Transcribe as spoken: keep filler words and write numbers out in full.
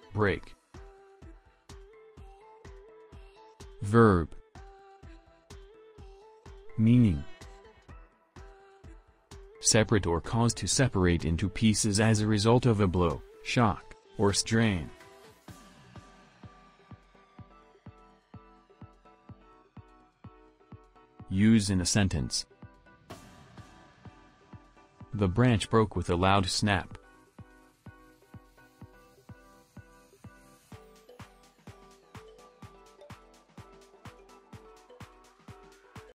break. Verb. Meaning: separate or cause to separate into pieces as a result of a blow, shock, or strain. Use in a sentence. The branch broke with a loud snap.